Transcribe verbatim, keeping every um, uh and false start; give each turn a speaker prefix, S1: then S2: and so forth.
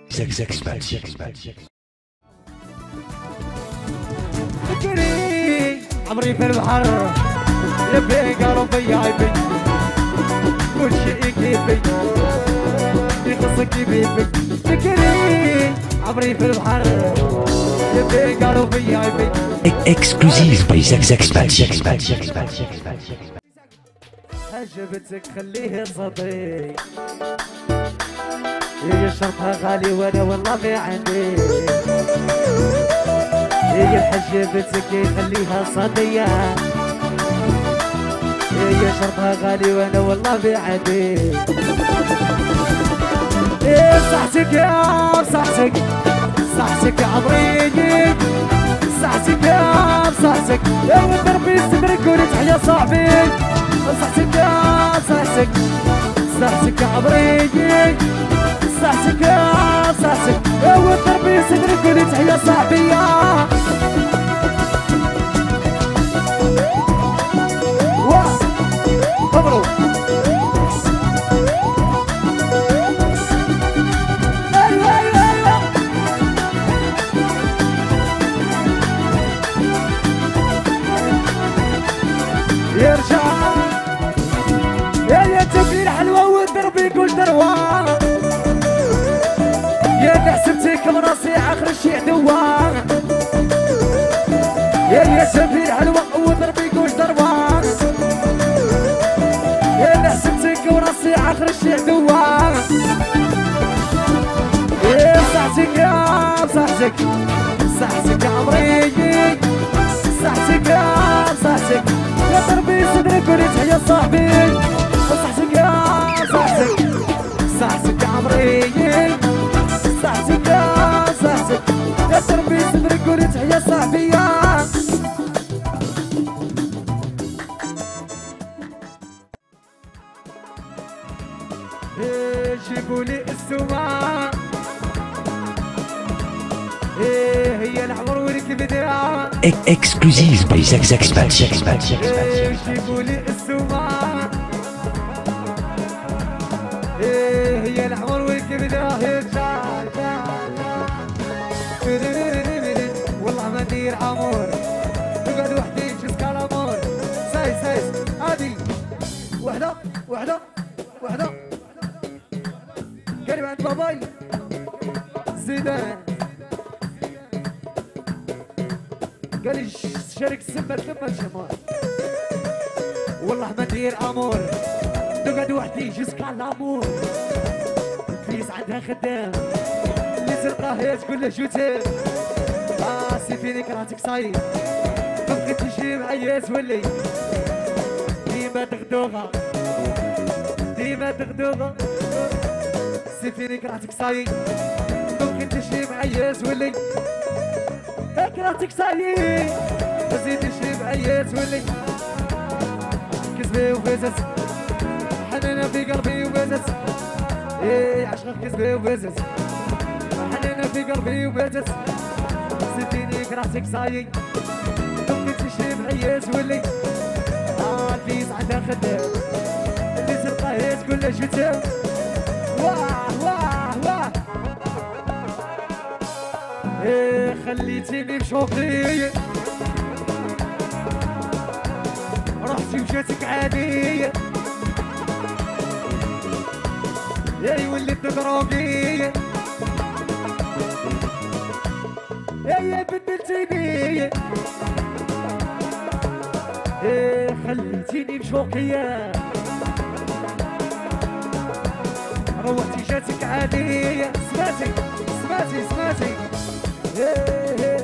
S1: زك زك سبات
S2: فكري عمري في البحر يبي قلبي عيبي كل شيء كيفي يخصك كيفي فكري عمري في البحر يبي قلبي عيبي
S1: اكسكلوزيف باي زك زك سبات
S2: عجبتك خليه صديق هي شرطها غالي وانا والله ما عندي هي حجبتك خليها صدية هي شرطها غالي وانا والله ما عندي ايه صحتك يا صحتك صحتك عمريني صحتك يا صحتك يا ودربي صدرك ونتحيا صاحبي صحتك يا صحتك صحتك عمريني صحتك يا صحتك يا ودربي صدرك ونتحيا صاحبي واه مبروك يرجع يا يا تبلي الحلوة والدرب يقول دروان يا اللي حسبتك براسي اخر الشيء دوان يا يا تبلي الحلوة والدرب يقول دروان يا اللي حسبتك براسي اخر الشيء دوان يا صحتك يا صحتك صحتك عمري صحتك يا صحتك يا ضربي صدرك ونتحيا صاحبي صحتك يا صحتك صحتك عمري صحتك يا صحتك يا ضربي صدرك ونتحيا صاحبي ايه جيبولي السماء ايه هي العمر والكبدة
S1: اكسكلوزيف باي زك زك سبات
S2: ايه جيبولي السماء ايه هي العمر والكبدة هي جا جا جا والله ما ندير عمور نقعد وحدي جسك الامور سايس سايس هادي وحدة وحدة وحدة قريب عند باباي زيدان قال لي شارك سمة ثمة شمال والله ما ندير امور نقعد وحدي جسك على الامور فيس عندها خدام اللي تلقاه هي تقول له جوتي راسي فيني كرهتك صاير تبقي تمشي معايا تولي ديما دغدوغة ديما دغدوغة سي فيني كرهتك صاير تبقي تمشي معايا تولي كرهتك صاير تزيد تمشي معايا تولي كذبي وفازت حنانة في قلبي وبازت ايه عشقك كذبي وبازت حنانة في قلبي وبازت سيتيني كرهتك صايي تبقي تمشي معايا تولي اه الفيس عندها خدام اللي تلقاه تقول له جوتي واه واه واه ايه خليتيني بشوقي رحتي وجاتك عادية يا وليت دروقي يا بدلتيني ايه خليتيني بشوقية روحتي جاتك عادية سمعتي سمعتي سمعتي ايه